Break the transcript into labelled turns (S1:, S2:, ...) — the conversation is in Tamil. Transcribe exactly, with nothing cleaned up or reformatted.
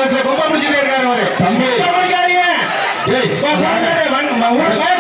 S1: பேச கொம்ப முடிச்சுட்டே இருக்காரு அவரு.
S2: தம்பி
S1: முடிக்காதீங்க.
S2: ஏய்
S1: ஊர்